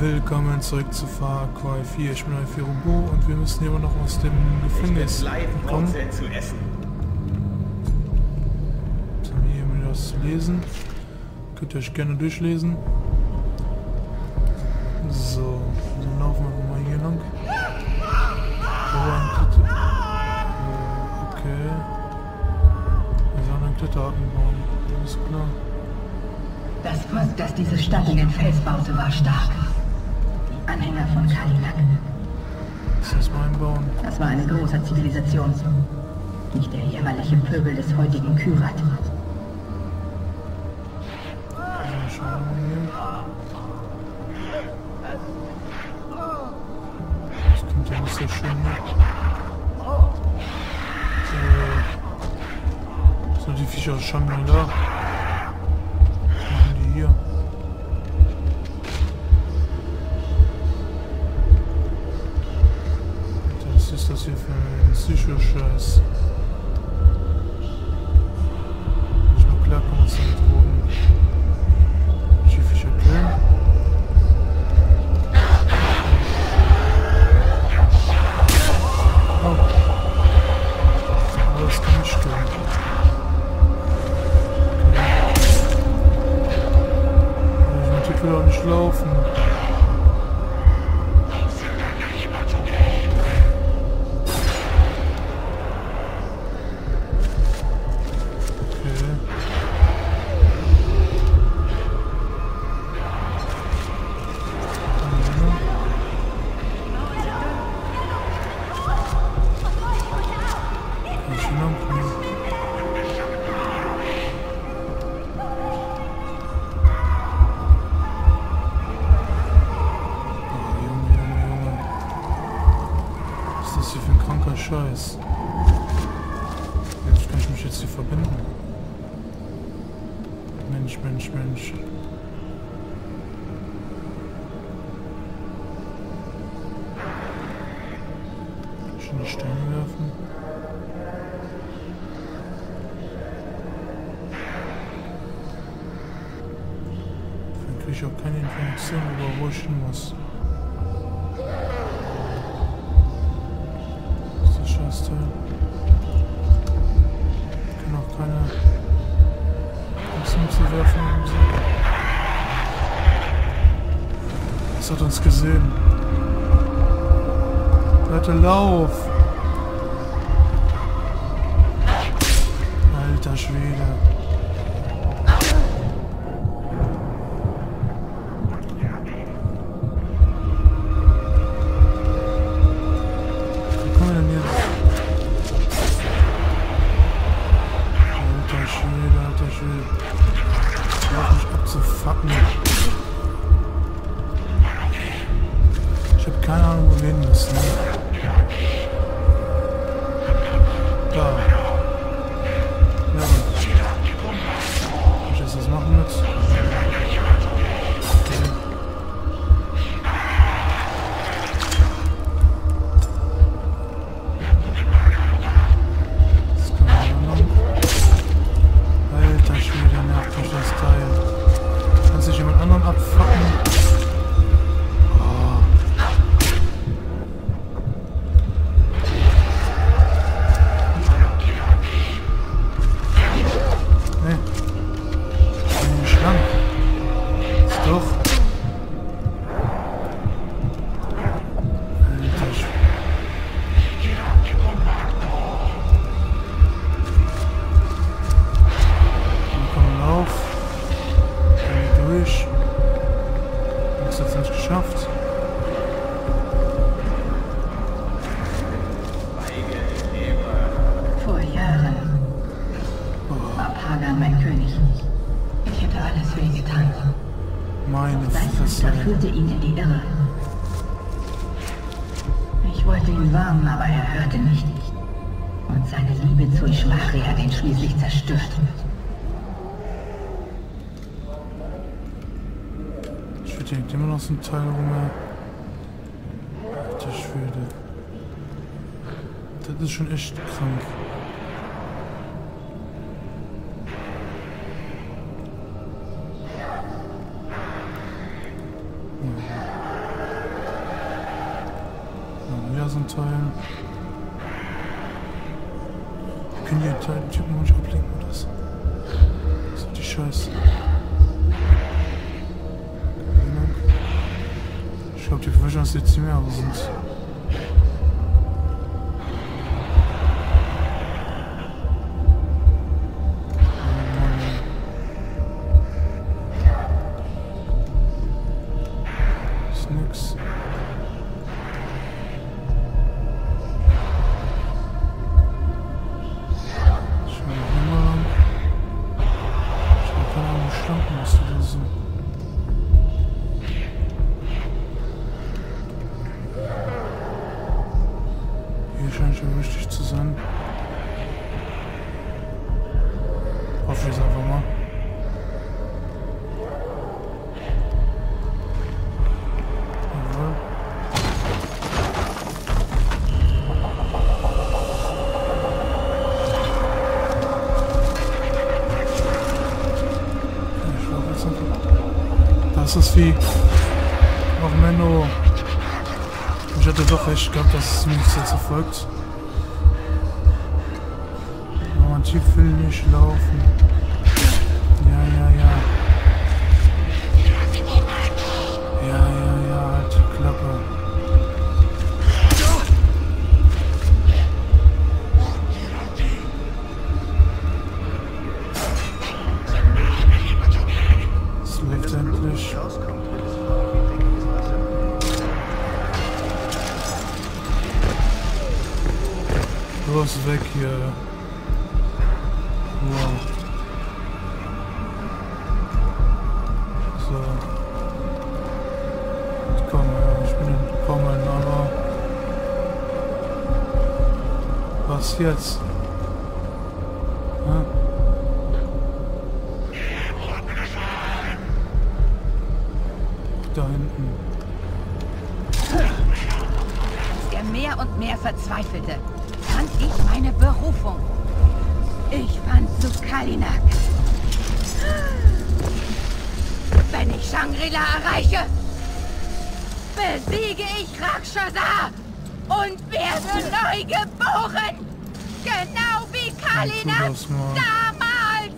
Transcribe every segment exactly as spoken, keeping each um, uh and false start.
Willkommen zurück zu Far Cry vier. Ich bin Alfirobo und wir müssen immer noch aus dem Gefängnis kommen. Zu essen. Jetzt haben wir hier wieder was zu lesen. Könnt ihr euch gerne durchlesen. So, dann laufen wir mal hier lang. Oh, äh, okay. Wir sollen einen Kletterhaken bauen. Alles klar. Das Volk, das diese Stadt in den Fels baute, war stark. Die Anhänger von Kalinak. Das ist mein Bauen. Das war eine große Zivilisation. Nicht der jämmerliche Pöbel des heutigen Kyrat. Also schauen wir hier. Das kommt ja nicht so schön mit. Äh, so, die Viecher schon mal da. Hier. Was ist das hier für ein Psycho-Scheiß? Nicht nur klar, kann man es damit drogen. Die Viecher killen. Oh. Aber das kann nicht stimmen. Ich will auch nicht laufen. Scheiß. Jetzt kann ich mich jetzt hier verbinden. Mensch, Mensch, Mensch. Kann ich in die Steine werfen? Dann kriege ich auch keine Information über wo ich hin muss. Scheißteil. Ich kann auch keine Münzen zu werfen. Das hat uns gesehen. Leute, lauf! Alter Schwede. Ich habe keine Ahnung, wo wir hin müssen. Da. Ja, kann ich jetzt was machen mit? Okay. Das kann man machen. Alter Schwede, nervt mich das Teil. Kann sich jemand anderen abfacken? Geschafft. Vor Jahren war Pagan mein König. Ich hätte alles für ihn getan. Meine Sein Fresse. Vater führte ihn in die Irre. Ich wollte ihn warnen, aber er hörte nicht. Und seine Liebe zu Ishmari hat ihn schließlich zerstört. Ich denke immer noch so ein Teil rum. Alter Schwede. Das ist schon echt krank. Ja. wieder so ein Teil. Können die den Typen nicht ablenken oder was? Was ist die Scheiße? Ich glaube, die Verwischen, dass jetzt mehr sind. Ist nix. Scheint schon wichtig zu sein. Hoffe ich es einfach mal. Jawohl. Ich glaube jetzt nicht. Das ist das Vieh. Ach Menno. Ich hatte doch recht gehabt, dass es nichts jetzt erfolgt. Aber Typ will nicht laufen. Ja, ja, ja. Ja, ja, ja, halt die Klappe. Es läuft endlich. Los, weg hier. Wow. So. Ich komme, ja, ich bin entkommen, aber... Was jetzt? Hm? Da hinten. Als er mehr und mehr verzweifelte, fand ich meine Berufung. Ich fand zu Kalinak. Wenn ich Shangri-La erreiche, besiege ich Rakshasa und werde neu geboren. Genau wie Kalinak damals.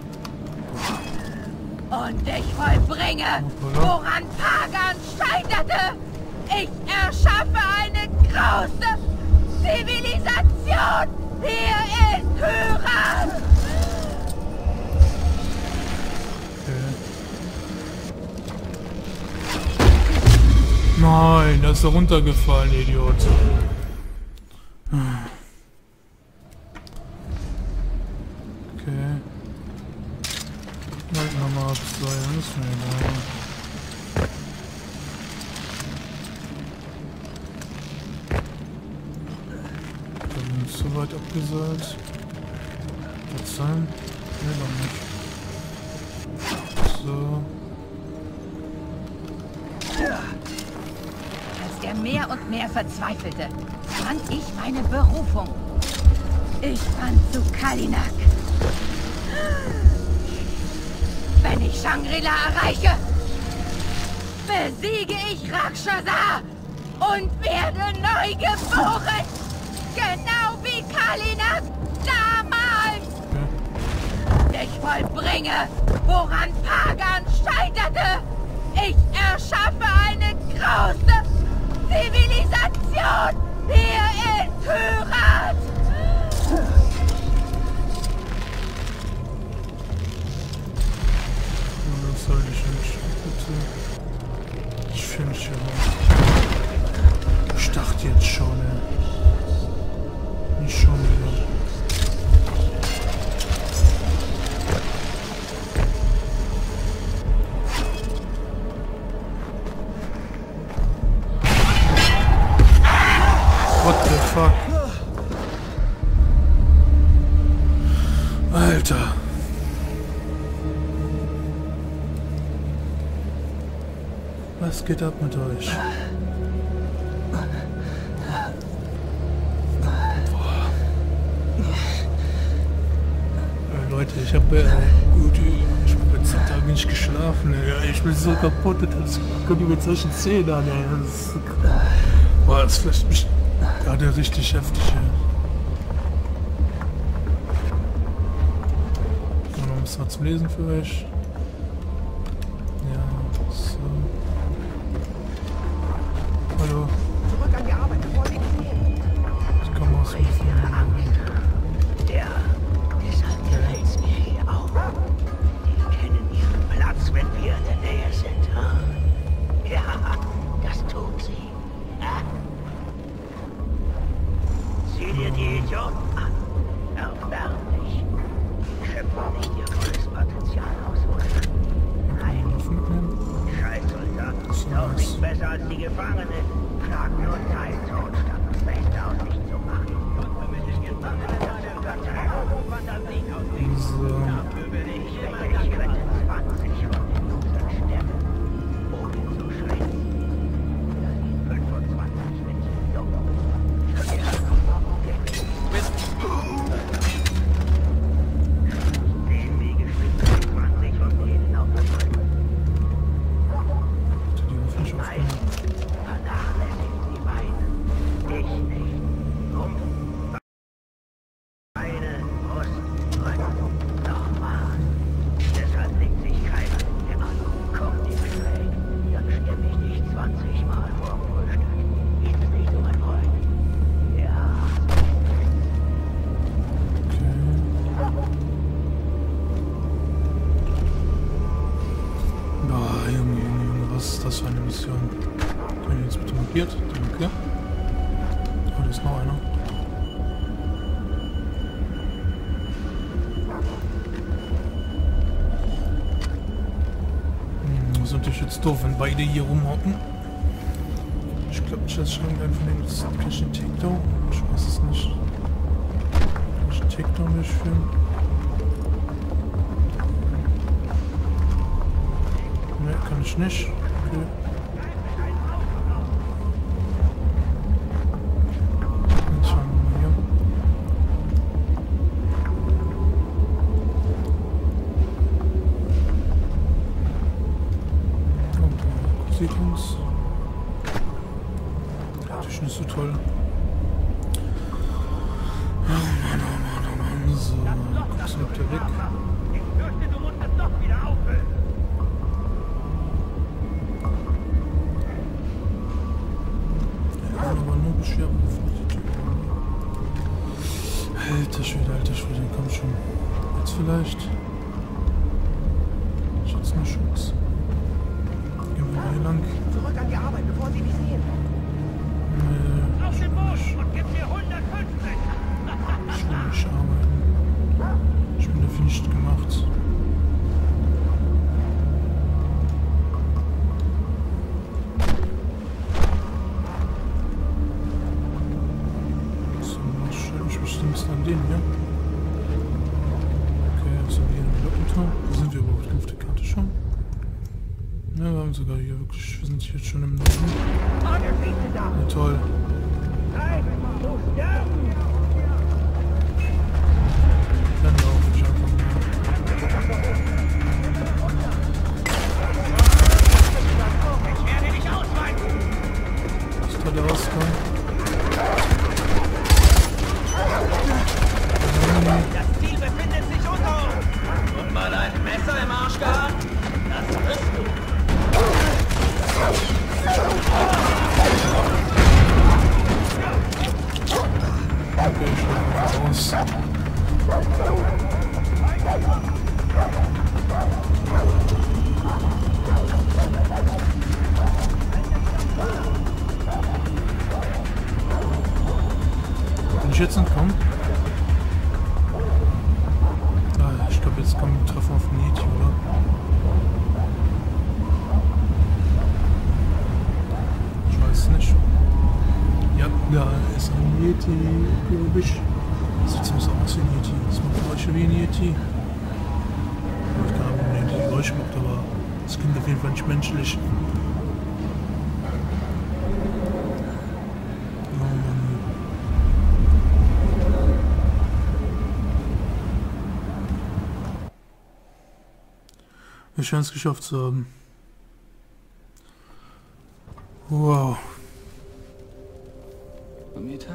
Und ich vollbringe, woran Pagan scheiterte. Ich erschaffe eine große Zivilisation hier in Kyrat! Okay. Nein, da ist er runtergefallen, Idiot. Okay. Halt nochmal absteuern, ist mir egal. So weit abgeseilt. Wird sein? Nee, noch nicht. So. Als er mehr und mehr verzweifelte, fand ich meine Berufung. Ich fand zu Kalinak. Wenn ich Shangri-La erreiche, besiege ich Rakshasa und werde neu geboren. Genau wie Kalinak damals! Okay. Ich vollbringe, woran Pagan scheiterte! Ich erschaffe eine große Zivilisation hier in Kyrat! Das soll ich nicht, bitte. Ich finde schon. Ich dachte jetzt schon, ey. Nicht schon wieder. What the fuck? Alter. Was geht ab mit euch? Leute, ich habe äh, gut, ich habe jetzt Tage nicht geschlafen, ey. Ich bin so kaputt, das kommt über solche Szenen an, ey. Das ist so, boah, das flasht mich Ja, der richtig heftige. Noch ein bisschen was zum Lesen für euch. Ja, so. Hallo. Zurück an die Arbeit, bevor Sie gesehen. Ich komme aus dem Film. Ja, deshalb gefällt es mir hier auch. Die kennen ihren Platz, wenn wir in der Nähe sind. Hm? Ja, das tun sie. Ah. Sieh dir die Idioten an. Erbärmlich. Die schöpfen nicht ihr volles Potenzial aus, oder? Nein. Scheißsoldaten sind auch nicht besser als die Gefangenen. Schlagen nur Zeit tot, statt das Beste aus sich zu machen. Und mit den Gefangenen einen Verteidigung von das Ding aus. So. Dafür will ich, ich könnte zwanzig von den Losern stemmen. Ohne zu schreien. Da sind fünfundzwanzig mit dumm. Den Wege schwimmen zwanzig von denen auf der Brücke. Die Waffe nicht aufnehmen. Vernachlässigt die Beine. Ich nicht. Rumpf, Beine, Brust, Rücken. Nochmal. Deshalb legt sich keiner mit mir an. Komm nicht schräg. Dann stimme ich dich zwanzig Mal vor dem Frühstück. Geht's nicht so, mein Freund? Ja. Ah, Junge, Junge, Junge, was ist das für eine Mission? Den jetzt bitte markiert, danke. Oh, da ist noch einer. Hm, das ist natürlich jetzt doof, wenn beide hier rumhocken. Ich glaube nicht, dass ich irgendeinen von denen jetzt kann ich den Takedown? Ich weiß es nicht. Kann ich den Takedown durchführen? Ne, kann ich nicht. Okay. Jetzt schauen wir mal hier. Und da sieht uns. Natürlich nicht so toll. Oh Mann, oh Mann, oh Mann. So, guckst du, ob der weg. Ich fürchte, du musst es doch wieder auffüllen. Aber nur Beschwerden geflutet. Alter Schwede, alter Schwede, komm schon. Jetzt vielleicht. Schutz nur Schutz. Gehen wir mal hier lang. Zurück an die Arbeit, bevor sie dich sehen. Nee, Auf ich den will Boden nicht. und gib mir hundertfünfzig. Ich will nicht arbeiten. Ich bin dafür nicht gemacht. So, was stelle ich bestimmt an den hier? Okay, das haben wir hier wieder unter. Wo sind wir überhaupt auf der Karte schon? Ja, wir haben sogar hier wirklich, wir sind jetzt schon im Norden. Ja, toll. Dann laufe ich einfach mal. Ich werde dich ausweiten. Das tolle Ausgang. Das Ziel befindet sich unter uns. Und mal ein Messer im Arsch gehabt? Das wirst du. Okay, ich schaue mal raus. Bin ich jetzt entkommen? Ah, ich glaube, jetzt kommen wir treffen auf den Yeti, oder? Ich weiß es nicht. Ja, da ist ein Yeti, glaube ich. Das sieht zumindest aus wie ein Yeti. Das macht Geräusche wie ein Yeti. Ich keine Ahnung, wie ein Yeti Geräusche macht, aber es klingt auf jeden Fall nicht menschlich. Oh Mann. Wir scheinen es geschafft zu haben. Wow. Amita?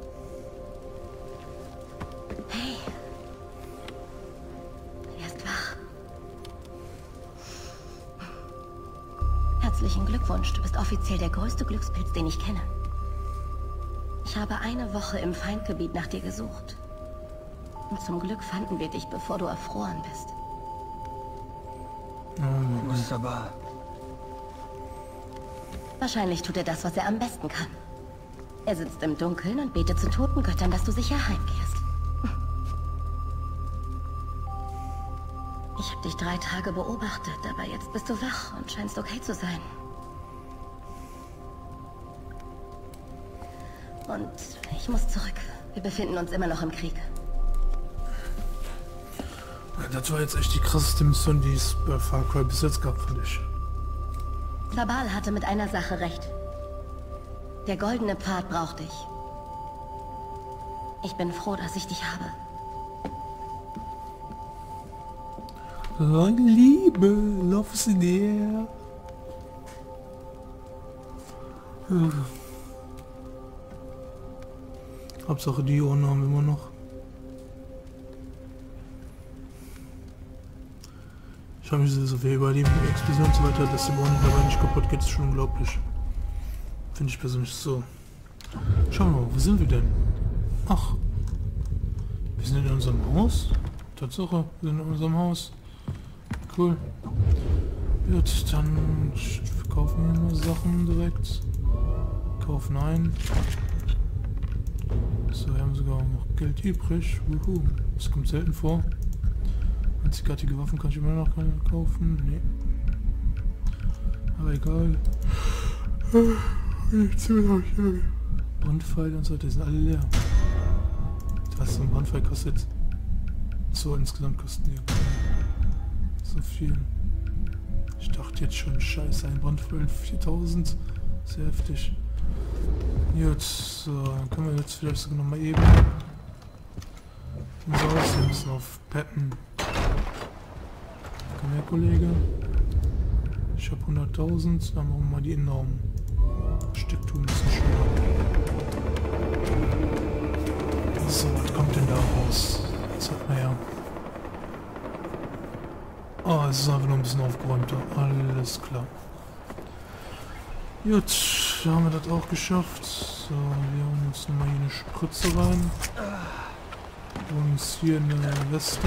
Hey. Er ist wach. Herzlichen Glückwunsch, du bist offiziell der größte Glückspilz, den ich kenne. Ich habe eine Woche im Feindgebiet nach dir gesucht. Und zum Glück fanden wir dich, bevor du erfroren bist. Oh, Wunderbar. Wahrscheinlich tut er das, was er am besten kann. Er sitzt im Dunkeln und betet zu Totengöttern, dass du sicher heimkehrst. Ich habe dich drei Tage beobachtet, aber jetzt bist du wach und scheinst okay zu sein. Und ich muss zurück. Wir befinden uns immer noch im Krieg. das war jetzt echt die krasseste Mission, die es bei Far Cry bis jetzt gab, fand ich. Sabal hatte mit einer Sache recht. Der goldene Pfad braucht dich. Ich bin froh, dass ich dich habe. Lange Liebe, love is in the air. Ja. Hauptsache die Ohren haben wir immer noch. Ich habe mich so viel überleben, die Explosion und so weiter, dass die Ohren dabei nicht kaputt geht, ist schon unglaublich. Finde ich persönlich so. Schauen wir mal, wo sind wir denn? Ach, wir sind in unserem Haus. Tatsache, wir sind in unserem Haus. Cool. Gut, dann verkaufen wir mal Sachen direkt. Kaufen ein. So, wir haben sogar noch Geld übrig. Wuhu. Das kommt selten vor. Einzigartige Waffen kann ich immer noch keine kaufen. Nee. Aber egal. Brandpfeile und so, die sind alle leer. Was so ein Brandpfeil kostet. So insgesamt kosten die so viel. Ich dachte jetzt schon, scheiße, ein Brandpfeil viertausend. Sehr heftig. Gut, so, dann können wir jetzt vielleicht sogar noch mal eben so aus, wir müssen auf Peppen. Komm her, Kollege. Ich habe hunderttausend, dann machen wir mal die enormen Stecktuben ein bisschen schneller. So, was kommt denn da raus? Zeig mal her. Ah, es ist einfach nur ein bisschen aufgeräumter. Alles klar. Gut, da haben wir das auch geschafft. So, wir haben uns nochmal hier eine Spritze rein. Und uns hier eine Weste.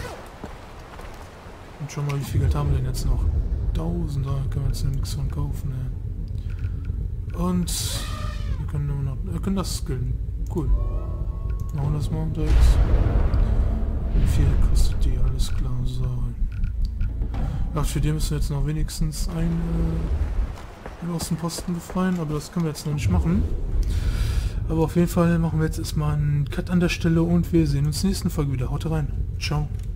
Und schau mal, wie viel Geld haben wir denn jetzt noch? tausend, da können wir jetzt nichts von kaufen. Ne? Und wir können immer noch, wir können das skillen. Cool. Machen wir das mal direkt. Wie viel kostet die? Alles klar. So. Ja, für den müssen wir jetzt noch wenigstens ein äh, aus dem Posten befreien, aber das können wir jetzt noch nicht machen. Aber auf jeden Fall machen wir jetzt erstmal einen Cut an der Stelle und wir sehen uns in der nächsten Folge wieder. Haut rein. Ciao.